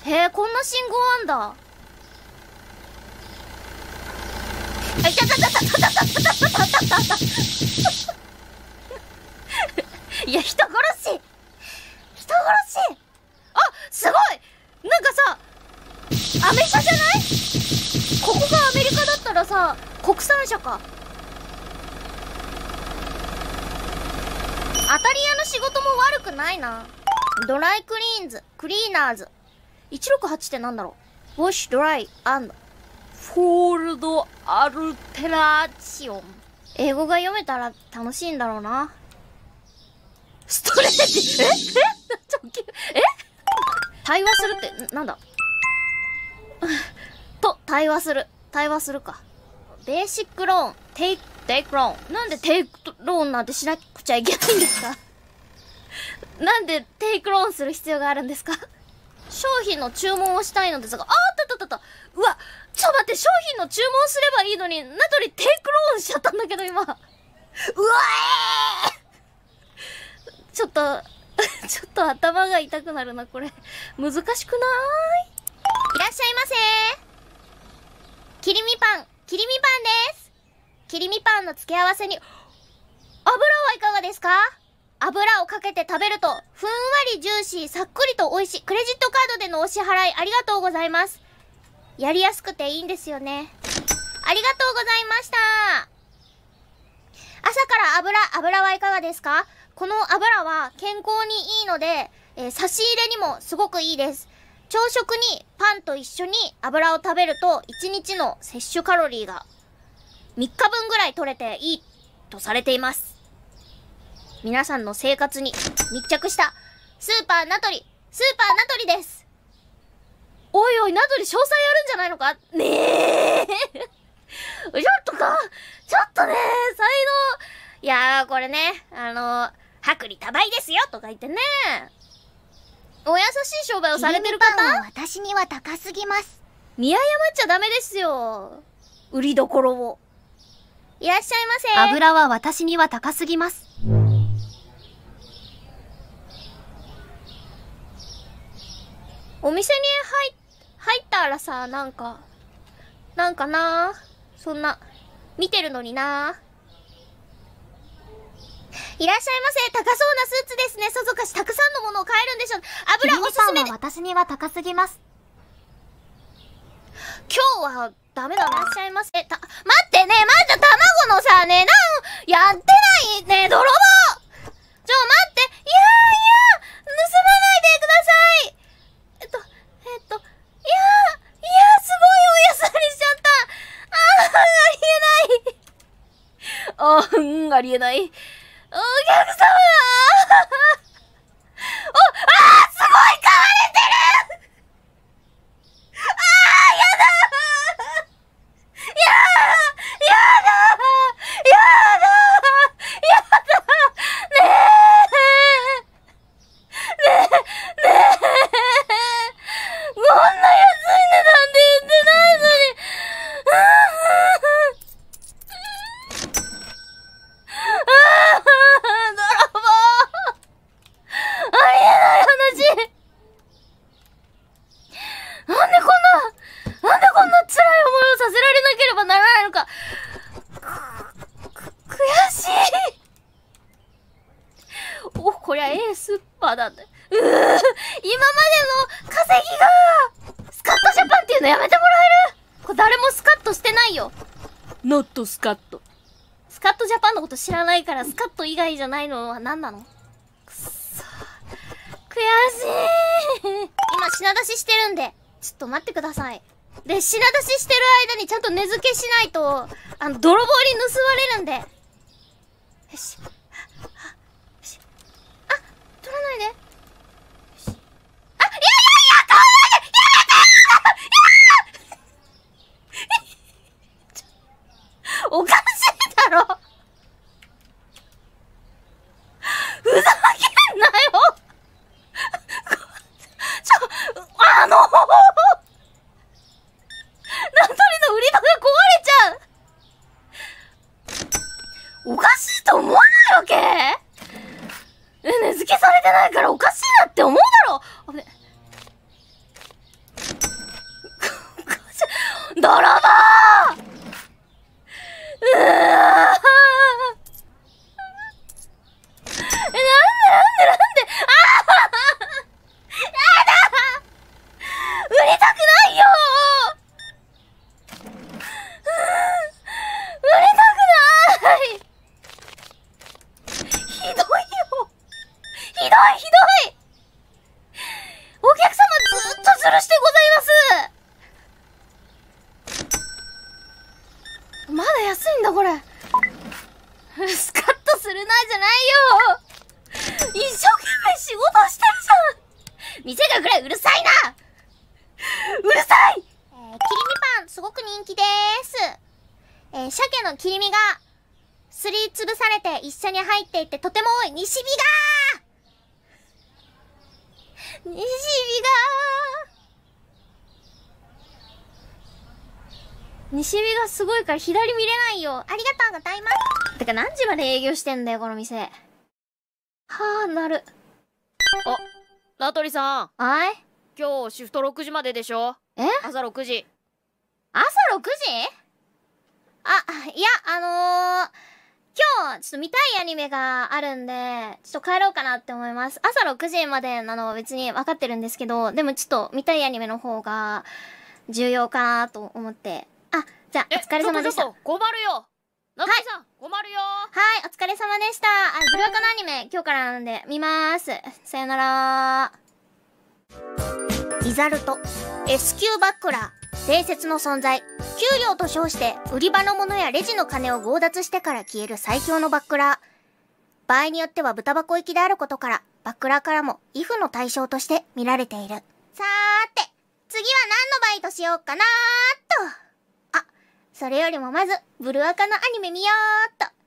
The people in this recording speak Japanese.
へえ、こんな信号あんだ。あ、いたたたたたたたたたたた。いや、人殺し、人殺し。あ、すごい。なんかさ、アメ車じゃない？ここがアメリカだったらさ、国産車か。当たり屋の仕事も悪くないな。ドライクリーンズ、クリーナーズ。168ってなんだろう。ウォッシュドライ&フォールドアルテラチオン。英語が読めたら楽しいんだろうな。ストレージ。対話するってなんだと、対話するか。ベーシックローン、テイクローン。なんでテイクローンなんてしなくちゃいけないんですか？なんでテイクローンする必要があるんですか？商品の注文をしたいのですが、あった。うわ、ちょっと待って、商品の注文すればいいのに、名取テイクローンしちゃったんだけど、今。うわちょっと頭が痛くなるな、これ。難しくない？いらっしゃいませ。切り身パンです。切り身パンの付け合わせに、油はいかがですか？油をかけて食べると、ふんわりジューシー、さっくりと美味しい。クレジットカードでのお支払いありがとうございます。やりやすくていいんですよね。ありがとうございました。朝から油はいかがですか？この油は健康にいいので、差し入れにもすごくいいです。朝食にパンと一緒に油を食べると、1日の摂取カロリーが3日分ぐらい取れていいとされています。皆さんの生活に密着したスーパーナトリです。おいおい、ナトリ詳細やるんじゃないのかねえちょっとね、才能。いやー、これね、薄利多売ですよとか言ってね。お優しい商売をされてる方？ パンは私には高すぎます。 見誤っちゃダメですよ。売りどころを。いらっしゃいませ。 油は私には高すぎます。 お店に入ったらさ、なんかな、そんな、見てるのにな。いらっしゃいませ。高そうなスーツですね。さぞかしたくさんのものを買えるんでしょう。油おすすめで。 パンは私には高すぎます。 今日はダメだな。いらっしゃいませ。待ってね、まだ卵のさ、値段やってないね、泥棒。待って。いや盗まないでください。すごいお安売りしちゃった。ありえない。お客様すごい買われてる。やだこんな安い値段で売ってないのに。泥棒。ありえない話。なんでこんな辛い思いをさせられなければならないのか。悔しい。お、こりゃスーパーだ。今までの稼ぎが、スカットジャパンっていうのやめてもらえる？これ誰もスカッとしてないよ。ノットスカット。スカットジャパンのこと知らないから、スカット以外じゃないのは何なの？くっそ。悔しい。今品出ししてるんで、ちょっと待ってください。で、品出ししてる間にちゃんと値付けしないと、泥棒に盗まれるんで。よし。取らないで。買わないで。おかしいだろ。ふざけんなよ。ナトリの売り場が壊れちゃう。おかしいと思わないわけ？値付けされてないからおか泥棒。うわー。なんでやだ。売りたくないよ。売りたくない。ひどいよ。ひどい。お客様ずっと吊るしてございます。まだ安いんだこれ。スカッとするなじゃないよ。一生懸命仕事してるじゃん。店がぐらいうるさいな。うるさい。切り身パンすごく人気です。鮭の切り身がすりつぶされて一緒に入っていてとても多い西日がすごいから左見れないよ。ありがとうございます。てか何時まで営業してんだよこの店。はあ、なる。 あ、名取さん。 はい。 今日シフト6時まででしょ？朝6時。 朝6時？いや、今日ちょっと見たいアニメがあるんで、ちょっと帰ろうかなって思います。朝6時までなのは別に分かってるんですけど、でもちょっと見たいアニメの方が重要かなと思って。じゃあ、お疲れ様でした。 ちょっと困るよ。名取さん、困るよ。 はい、お疲れ様でした。ブルアカのアニメ、今日からなんで見ます。さよなら。リザルト、S 級バックラー、伝説の存在。給料と称して売り場のものやレジの金を強奪してから消える最強のバックラー。場合によっては豚箱行きであることから、バックラーからも畏怖の対象として見られている。さーて、次は何のバイトしようかなーっと。それよりもまず、ブルアカのアニメ見よーっと。